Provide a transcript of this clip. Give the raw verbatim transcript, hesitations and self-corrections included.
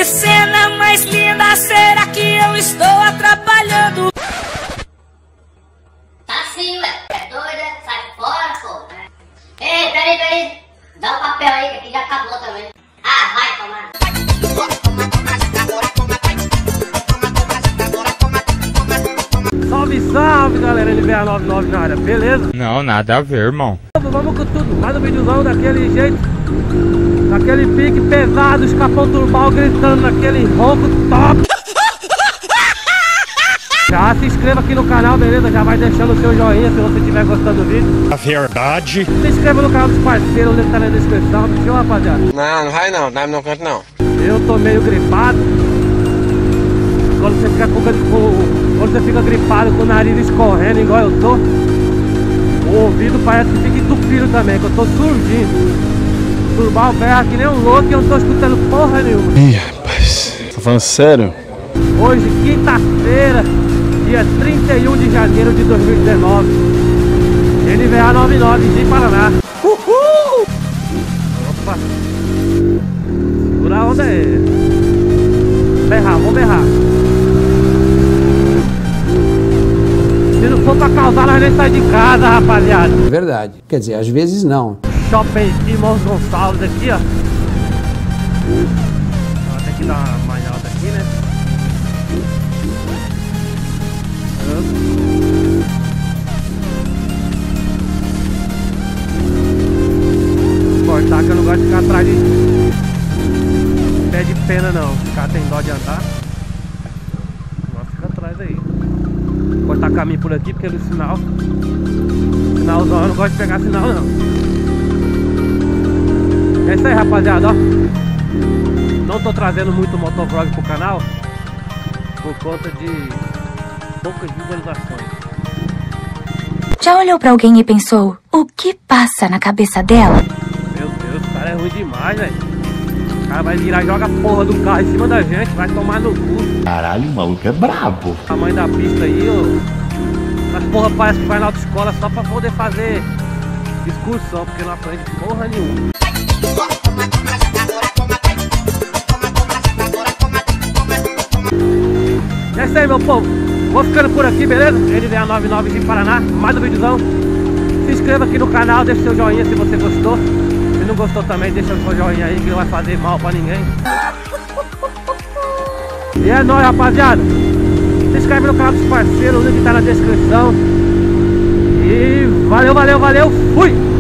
Que cena mais linda, será que eu estou atrapalhando? Tá sim, ué. É doida? Sai fora, pô. Ei, peraí, peraí. Dá o papel aí, que aqui já acabou também. Ah, vai tomar. Salve, salve, galera, N V A noventa e nove na área, beleza? Não, nada a ver, irmão. Vamos com tudo, mais um videozão daquele jeito, daquele pique pesado, escapão turbal gritando naquele ronco top. Já se inscreva aqui no canal, beleza? Já vai deixando o seu joinha se você estiver gostando do vídeo. A verdade. Se inscreva no canal dos parceiros, o link tá na descrição, show, rapaziada? Não, não vai não, não não canto não. Eu tô meio gripado. Quando você fica com, com, quando você fica gripado com o nariz escorrendo igual eu tô, o ouvido parece que fica entupido também, que eu tô surgindo. Turbar o berro que nem um louco e eu não tô escutando porra nenhuma. Ih, rapaz, tá falando sério? Hoje, quinta-feira, dia trinta e um de janeiro de dois mil e dezenove, N V A noventa e nove de Paraná. Uhul! Opa! Segura a onda aí. Berrar, vamos berrar. Se não for pra causar, nós nem sai de casa, rapaziada. Verdade. Quer dizer, às vezes não. Shopping Irmãos Gonçalves aqui, ó. Vou ter que dar uma mais alta aqui, né? Cortar que eu não gosto de ficar atrás de pé de pena não. Ficar tem dó de andar. Não fica atrás aí. Cortar caminho por aqui porque no sinal Sinalzão eu não gosto de pegar sinal não. É isso aí, rapaziada, ó. Não tô trazendo muito motovlog pro canal por conta de poucas visualizações. Já olhou pra alguém e pensou, o que passa na cabeça dela? Meu Deus, o cara é ruim demais, velho. O cara vai virar e joga a porra do carro em cima da gente, vai tomar no cu. Caralho, o maluco é brabo. O tamanho da pista aí, ó. As porra parece que vai na autoescola só pra poder fazer excursão, porque não aprende porra nenhuma. É isso aí, meu povo. Vou ficando por aqui, beleza? N V A noventa e nove de Paraná, mais um videozão. Se inscreva aqui no canal, deixa seu joinha se você gostou. Se não gostou também, deixa o seu joinha aí que não vai fazer mal pra ninguém. E é nóis, rapaziada. Se inscreve no canal dos parceiros, o link tá na descrição. E valeu, valeu, valeu, fui!